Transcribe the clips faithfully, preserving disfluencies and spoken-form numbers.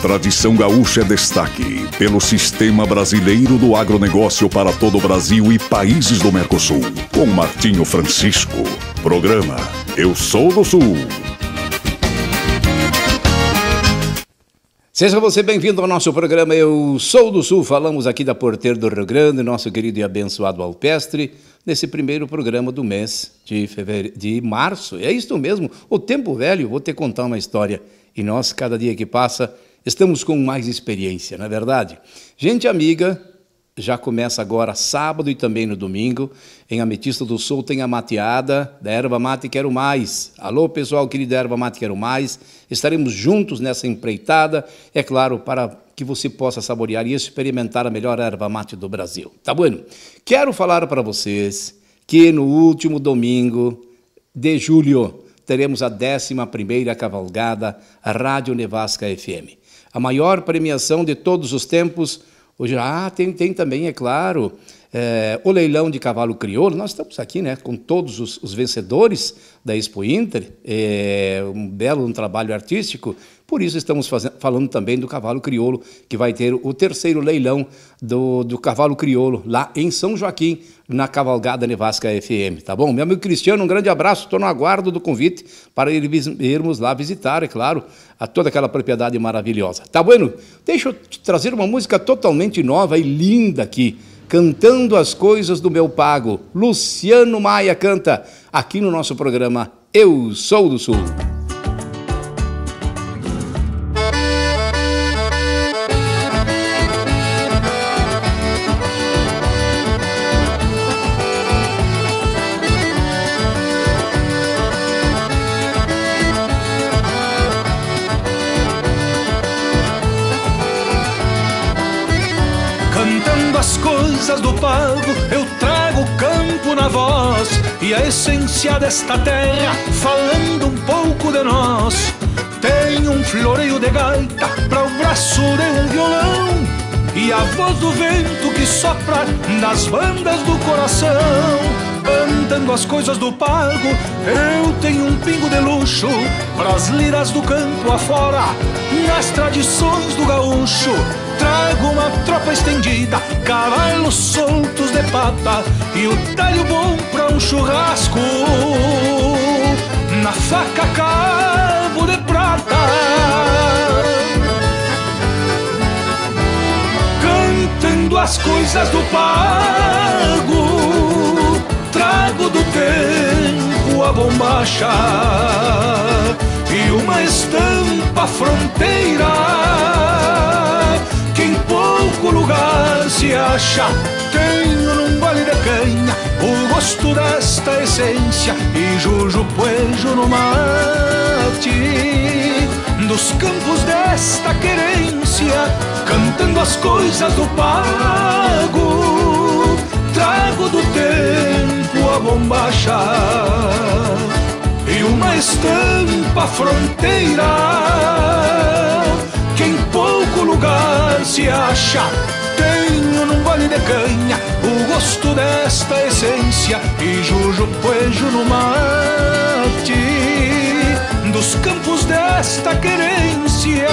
tradição gaúcha é destaque pelo Sistema Brasileiro do Agronegócio para todo o Brasil e países do Mercosul. Com Martinho Francisco. Programa Eu Sou do Sul. Seja você bem-vindo ao nosso programa Eu Sou do Sul. Falamos aqui da Porteira do Rio Grande, nosso querido e abençoado alpestre, nesse primeiro programa do mês de, fevereiro, de março. É isso mesmo, o tempo velho. Vou te contar uma história. E nós, cada dia que passa, estamos com mais experiência, não é verdade? Gente amiga, já começa agora sábado e também no domingo. Em Ametista do Sul tem a mateada da Erva Mate Quero Mais. Alô, pessoal querido da Erva Mate Quero Mais. Estaremos juntos nessa empreitada, é claro, para que você possa saborear e experimentar a melhor erva mate do Brasil. Tá bom? Quero falar para vocês que no último domingo de julho teremos a décima primeira cavalgada Rádio Nevasca F M. A maior premiação de todos os tempos. Hoje, ah, tem, tem também, é claro, é, o leilão de cavalo crioulo. Nós estamos aqui, né, com todos os, os vencedores da Expo Inter, é, um belo um trabalho artístico. Por isso estamos fazendo, falando também do cavalo crioulo, que vai ter o terceiro leilão do, do cavalo crioulo lá em São Joaquim, na Cavalgada Nevasca F M, tá bom? Meu amigo Cristiano, um grande abraço, estou no aguardo do convite para irmos lá visitar, é claro, a toda aquela propriedade maravilhosa. Tá bueno? Deixa eu te trazer uma música totalmente nova e linda aqui, Cantando as Coisas do Meu Pago. Luciano Maia canta aqui no nosso programa Eu Sou do Sul. Do pago, eu trago o campo na voz e a essência desta terra, falando um pouco de nós. Tenho um floreio de gaita para o braço de um violão e a voz do vento que sopra das bandas do coração. Cantando as coisas do pago, eu tenho um pingo de luxo pras liras do campo afora, nas tradições do gaúcho. Trago uma tropa estendida, cavalos soltos de pata e o talho bom pra um churrasco, na faca cabo de prata. Cantando as coisas do pago, trago do tempo a bombacha e uma estampa fronteira que em pouco lugar se acha. Tenho num gole de canha o gosto desta essência e jujo poejo no mate dos campos desta querência. Cantando as coisas do pago, trago do tempo a bombacha e uma estampa fronteira que em pouco lugar se acha. Tenho num gole de canha o gosto desta essência e jujo poejo no mate dos campos desta querência.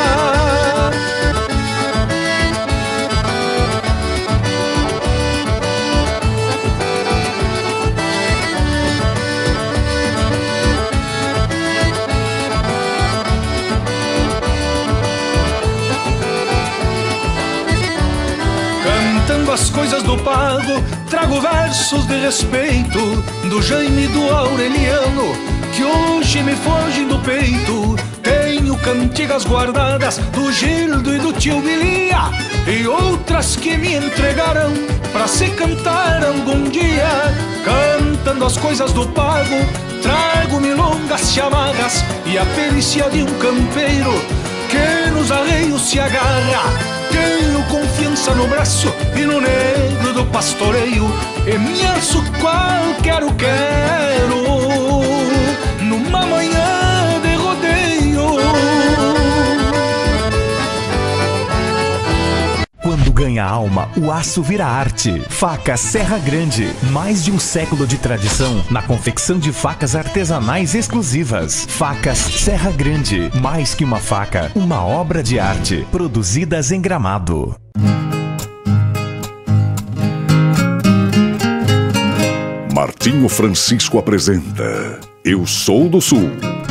As coisas do pago, trago versos de respeito do Jaime e do Aureliano, que hoje me fogem do peito. Tenho cantigas guardadas do Gildo e do tio Bilia e outras que me entregarão pra se cantar algum dia. Cantando as coisas do pago, trago milongas chamarras e a perícia de um campeiro que nos arreios se agarra. Tenho confiança no braço e no negro do pastoreio e me alço qualquer o quero numa manhã de rodeio. Quando ganha alma alma, o aço vira arte. Faca Serra Grande, mais de um século de tradição na confecção de facas artesanais exclusivas. Facas Serra Grande, mais que uma faca, uma obra de arte, produzidas em Gramado. Martinho Francisco apresenta Eu Sou do Sul.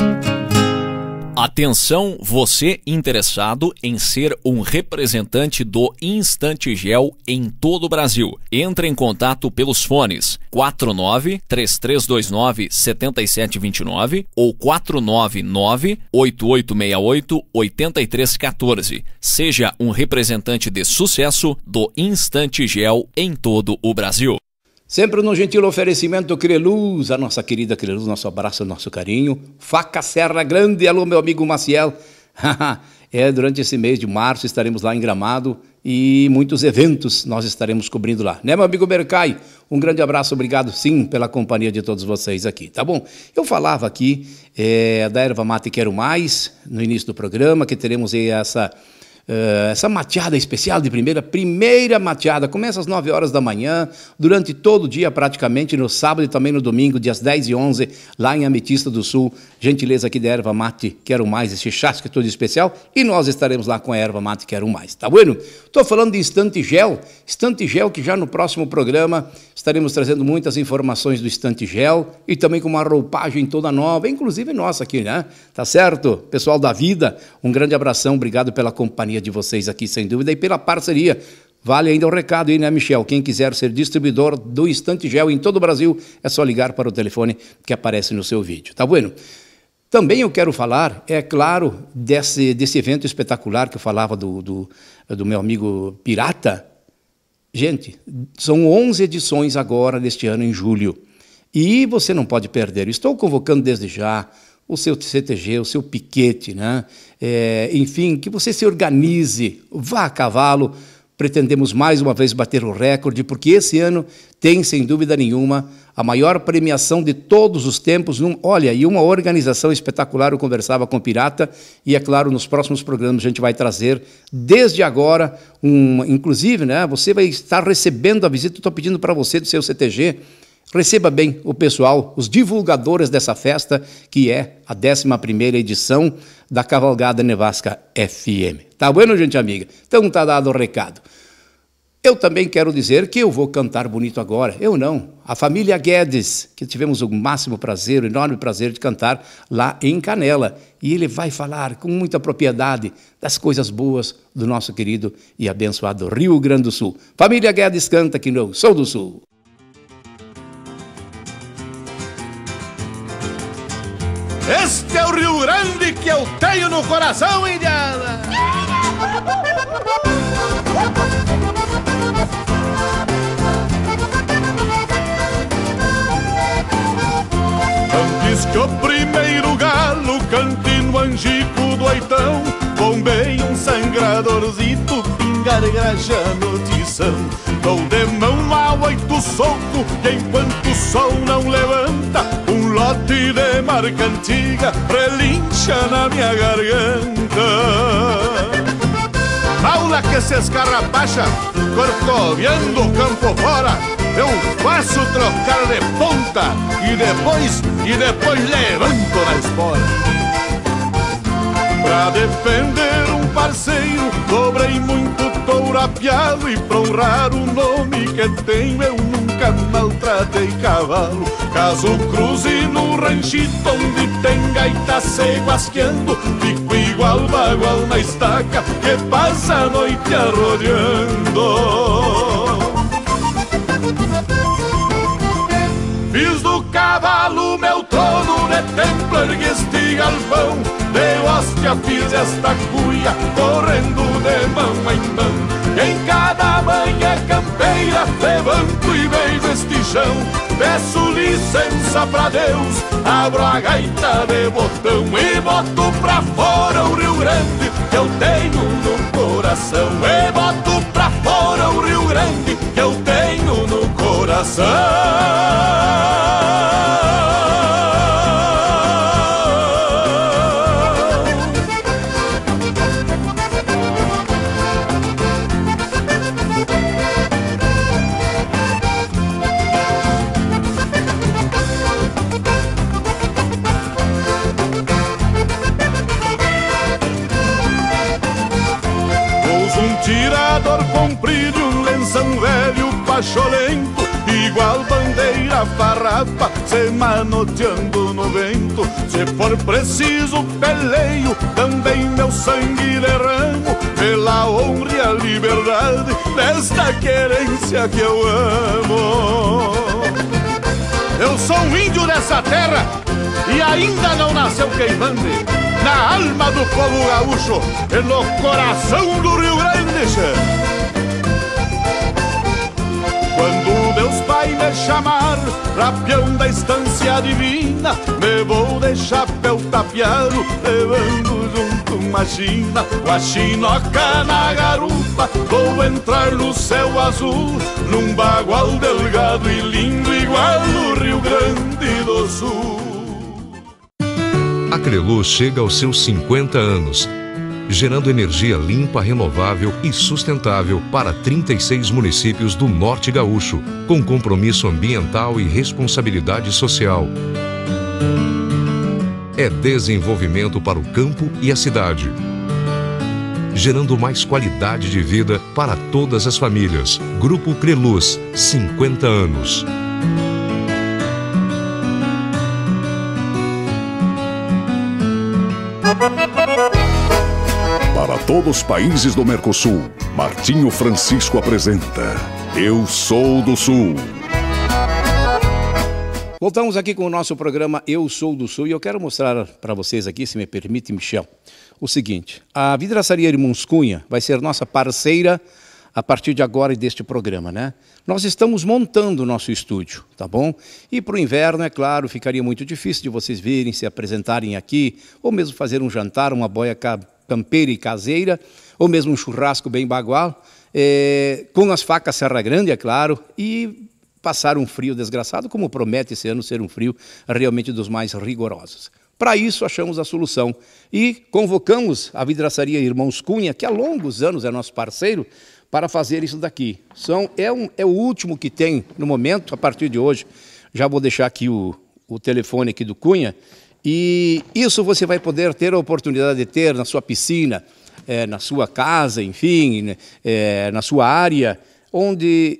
Atenção, você interessado em ser um representante do Instantigel em todo o Brasil. Entre em contato pelos fones quatro nove, três três dois nove, sete sete dois nove ou quatro nove nove, oito oito seis oito, oito três um quatro. Seja um representante de sucesso do Instantigel em todo o Brasil. Sempre no gentil oferecimento do Creluz, a nossa querida Creluz, nosso abraço, nosso carinho. Faca Serra Grande, alô meu amigo Maciel. É, durante esse mês de março estaremos lá em Gramado e muitos eventos nós estaremos cobrindo lá. Né, meu amigo Bercai? Um grande abraço, obrigado sim pela companhia de todos vocês aqui, tá bom? Eu falava aqui é, da Erva Mate Quero Mais, no início do programa, que teremos aí essa... Uh, essa mateada especial de primeira, primeira mateada, começa às nove horas da manhã, durante todo o dia praticamente, no sábado e também no domingo, dias dez e onze, lá em Ametista do Sul, gentileza aqui da Erva Mate Quero Mais, esse chasque todo especial, e nós estaremos lá com a Erva Mate Quero Mais, tá bueno? Estou falando de Instantigel, Instantigel que já no próximo programa estaremos trazendo muitas informações do Instantigel e também com uma roupagem toda nova, inclusive nossa aqui, né? Tá certo? Pessoal da vida, um grande abração, obrigado pela companhia de vocês aqui, sem dúvida, e pela parceria. Vale ainda o recado aí, né, Michel? Quem quiser ser distribuidor do Instantigel em todo o Brasil, é só ligar para o telefone que aparece no seu vídeo, tá bueno? Também eu quero falar, é claro, desse, desse evento espetacular que eu falava do, do, do meu amigo Pirata. Gente, são onze edições agora deste ano, em julho, e você não pode perder. Estou convocando desde já o seu C T G, o seu piquete, né? É, enfim, que você se organize, vá a cavalo. Pretendemos mais uma vez bater o recorde, porque esse ano tem, sem dúvida nenhuma, a maior premiação de todos os tempos. Num, olha, e uma organização espetacular. Eu conversava com o Pirata e, é claro, nos próximos programas a gente vai trazer, desde agora, um, inclusive, né? Você vai estar recebendo a visita. Estou pedindo para você do seu C T G, receba bem o pessoal, os divulgadores dessa festa, que é a décima primeira edição da Cavalgada Nevasca F M. Tá bueno, gente amiga? Então tá dado o recado. Eu também quero dizer que eu vou cantar bonito agora. Eu não. A família Guedes, que tivemos o máximo prazer, o enorme prazer de cantar lá em Canela. E ele vai falar com muita propriedade das coisas boas do nosso querido e abençoado Rio Grande do Sul. Família Guedes canta aqui no Sou do Sul. Este é o Rio Grande que eu tenho no coração, indiana. Antes que o primeiro galo cante no angico do oitão, bombei um sangradorzito, pingar graxa no tição. Dou de mão a oito soco, e enquanto o sol não levanta, um lote de marca antiga relincha na minha garganta. Aula que se escarrapacha, corcoviando o campo fora, eu faço trocar de ponta e depois, e depois levanto na espora. Pra defender um parceiro, dobrei muito touro apiado, e pra honrar o nome que tenho, eu nunca maltratei cavalo. Caso cruze no ranchito onde tem gaita se guasqueando, fico igual bagual na estaca que passa a noite arrodeando. Fiz do cavalo meu trono, de templo ergui este galpão, de hóstia fiz esta cuia, correndo de mão em mão. Em cada manhã campeira levanto e beijo este chão, peço licença pra Deus, abro a gaita de botão e boto pra fora o Rio Grande que eu tenho no coração. E boto pra fora o Rio Grande que eu tenho no coração. macholento, igual bandeira farrapa, se manoteando no vento. Se for preciso peleio, também meu sangue derramo, pela honra e a liberdade desta querência que eu amo. Eu sou um índio dessa terra e ainda não nasceu queimante, na alma do povo gaúcho e no coração do Rio Grande. Quando meus pais me chamar pra peão da estância divina, me vou de chapéu tapeado, levando junto uma china. Com a chinoca na garupa, vou entrar no céu azul, num bagual delgado e lindo, igual no Rio Grande do Sul. A Creluz chega aos seus cinquenta anos, gerando energia limpa, renovável e sustentável para trinta e seis municípios do Norte Gaúcho, com compromisso ambiental e responsabilidade social. É desenvolvimento para o campo e a cidade, gerando mais qualidade de vida para todas as famílias. Grupo Creluz, cinquenta anos. Para todos os países do Mercosul, Martinho Francisco apresenta Eu Sou do Sul. Voltamos aqui com o nosso programa Eu Sou do Sul e eu quero mostrar para vocês aqui, se me permite, Michel, o seguinte: a vidraçaria Irmãos Cunha vai ser nossa parceira a partir de agora e deste programa, né? Nós estamos montando o nosso estúdio, tá bom? E para o inverno, é claro, ficaria muito difícil de vocês virem, se apresentarem aqui, ou mesmo fazer um jantar, uma boia campeira e caseira, ou mesmo um churrasco bem bagual, é, com as facas Serra Grande, é claro, e passar um frio desgraçado, como promete esse ano ser um frio realmente dos mais rigorosos. Para isso, achamos a solução e convocamos a vidraçaria Irmãos Cunha, que há longos anos é nosso parceiro, para fazer isso daqui. São, é, um, é o último que tem no momento, a partir de hoje. Já vou deixar aqui o, o telefone aqui do Cunha. E isso você vai poder ter a oportunidade de ter na sua piscina, é, na sua casa, enfim, é, na sua área, onde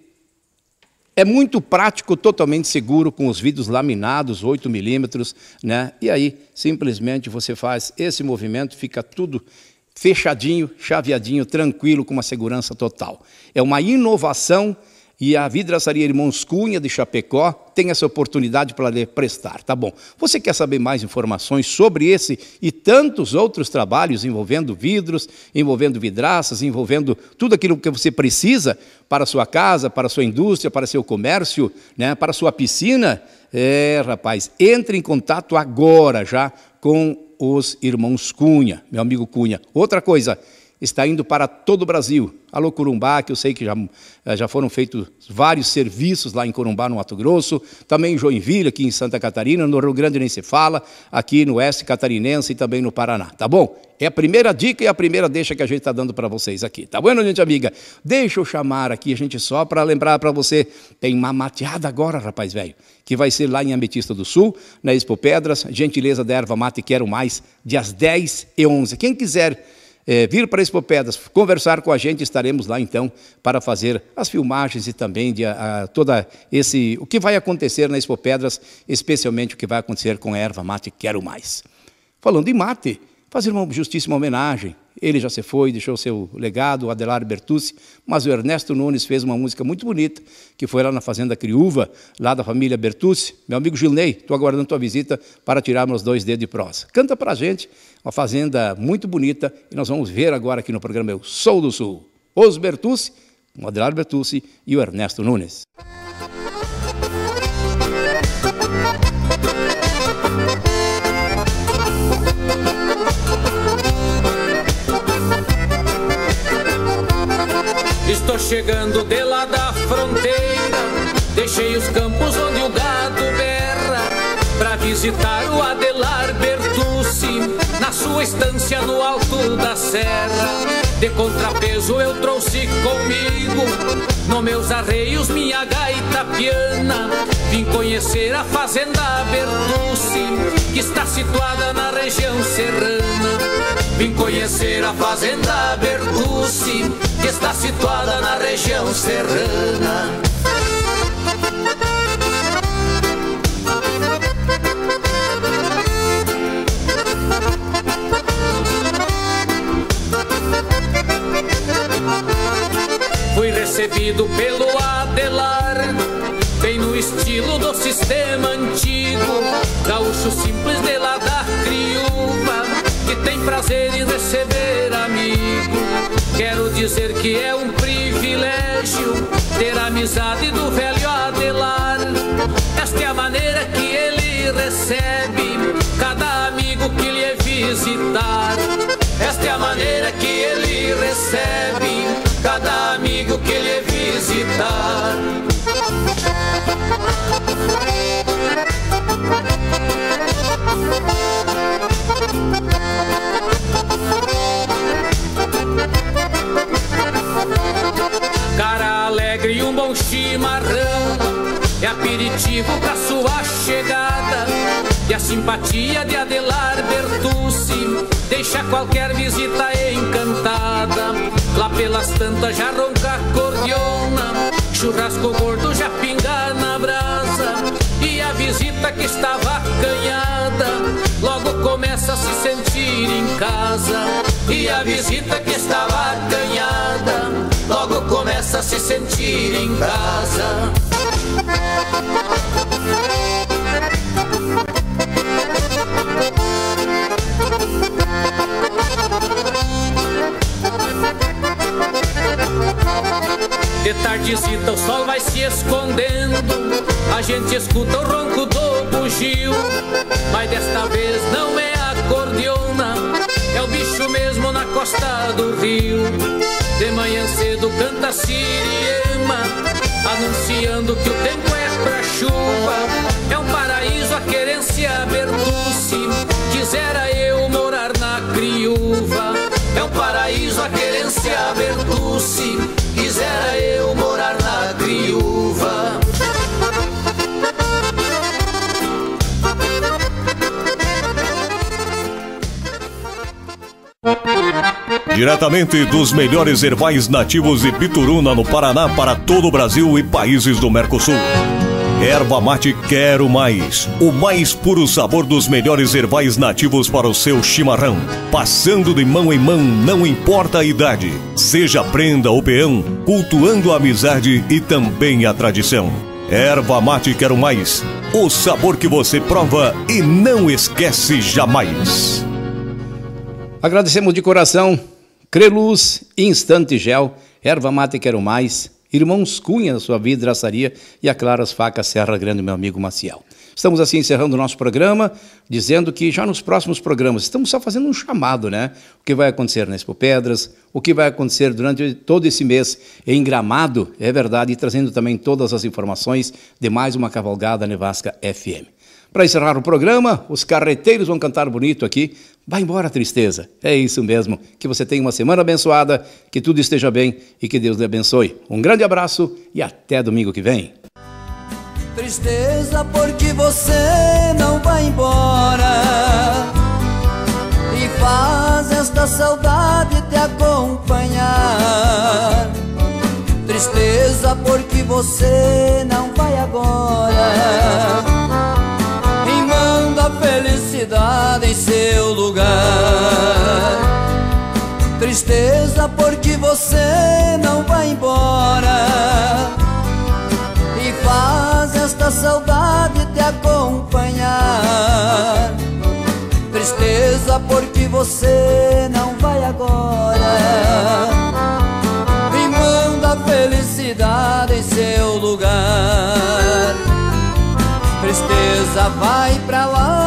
é muito prático, totalmente seguro, com os vidros laminados, oito milímetros, né? E aí, simplesmente, você faz esse movimento, fica tudo fechadinho, chaveadinho, tranquilo, com uma segurança total. É uma inovação e a vidraçaria Irmãos Cunha de Chapecó tem essa oportunidade para lhe prestar, tá bom? Você quer saber mais informações sobre esse e tantos outros trabalhos envolvendo vidros, envolvendo vidraças, envolvendo tudo aquilo que você precisa para a sua casa, para a sua indústria, para seu comércio, né, para a sua piscina? É, rapaz, entre em contato agora já com os Irmãos Cunha, meu amigo Cunha. Outra coisa, está indo para todo o Brasil. Alô, Corumbá, que eu sei que já, já foram feitos vários serviços lá em Corumbá, no Mato Grosso, também em Joinville, aqui em Santa Catarina, no Rio Grande nem se fala, aqui no Oeste Catarinense e também no Paraná, tá bom? É a primeira dica e a primeira deixa que a gente está dando para vocês aqui, tá bom, gente amiga? Deixa eu chamar aqui, a gente só para lembrar para você, tem uma mateada agora, rapaz velho, que vai ser lá em Ametista do Sul, na Expo Pedras, gentileza da Erva Mate Quero Mais, dias dez e onze. Quem quiser É, vir para Expo Pedras, conversar com a gente, estaremos lá então para fazer as filmagens e também de, a, a, toda esse, o que vai acontecer na Expo Pedras, especialmente o que vai acontecer com a Erva Mate Quero Mais. Falando em mate, fazer uma justíssima homenagem. Ele já se foi, deixou seu legado, o Adelar Bertucci, mas o Ernesto Nunes fez uma música muito bonita, que foi lá na Fazenda Criúva, lá da família Bertucci. Meu amigo Gilney, estou aguardando tua visita para tirar meus dois dedos de prosa. Canta para a gente, uma fazenda muito bonita, e nós vamos ver agora aqui no programa Eu Sou do Sul. Os Bertucci, o Adelar Bertucci e o Ernesto Nunes. Estou chegando de lá da fronteira, deixei os campos onde o gado berra, pra visitar o Adelar Bertucci, na sua estância no alto da serra. De contrapeso eu trouxe comigo, nos meus arreios minha gaita piana. Vim conhecer a fazenda Bertucci, que está situada na região serrana. Vim conhecer a fazenda Bertucci, que está situada na região serrana. gaúcho simples de lá da Criúva, que tem prazer em receber amigo. Quero dizer que é um privilégio ter a amizade do velho Adelar. Esta é a maneira que ele recebe cada amigo que lhe visitar. Esta é a maneira que ele recebe cada amigo que lhe visitar. Cara alegre e um bom chimarrão é aperitivo pra sua chegada. E a simpatia de Adelar Bertucci deixa qualquer visita encantada. Lá pelas tantas já ronca a cordiona, churrasco gordo já pinga na brasa. E a visita que estava acanhada logo começa a se sentir em casa. E a visita que estava acanhada logo começa a se sentir em casa. De tardezita o sol vai se escondendo, a gente escuta o ronco do bugio. Mas desta vez não é a cordiona, é o bicho mesmo na costa do rio. De manhã cedo canta a siriema, anunciando que o tempo é pra chuva. É um paraíso a querência Bertucci, quisera eu morar na Criúva. É um paraíso a querência Bertucci, quisera eu morar na Criúva. Diretamente dos melhores ervais nativos de Bituruna, no Paraná, para todo o Brasil e países do Mercosul. Erva Mate Quero Mais, o mais puro sabor dos melhores ervais nativos para o seu chimarrão. Passando de mão em mão, não importa a idade. Seja prenda ou peão, cultuando a amizade e também a tradição. Erva Mate Quero Mais, o sabor que você prova e não esquece jamais. Agradecemos de coração Creluz, Instante Gel, Erva Mate Quero Mais, Irmãos Cunha, sua vidraçaria, e a Claras Facas Serra Grande, meu amigo Maciel. Estamos assim encerrando o nosso programa, dizendo que já nos próximos programas, estamos só fazendo um chamado, né? O que vai acontecer na Expo Pedras, o que vai acontecer durante todo esse mês em Gramado, é verdade, e trazendo também todas as informações de mais uma cavalgada Nevasca F M. Para encerrar o programa, os carreteiros vão cantar bonito aqui. Vai embora a tristeza. É isso mesmo. Que você tenha uma semana abençoada, que tudo esteja bem e que Deus lhe abençoe. Um grande abraço e até domingo que vem. Tristeza porque você não vai embora e faz esta saudade te acompanhar. Tristeza porque você não vai agora e manda a felicidade em seu lugar. Tristeza porque você não vai embora e faz esta saudade te acompanhar. Tristeza porque você não vai agora e manda a felicidade em seu lugar. Tristeza vai pra lá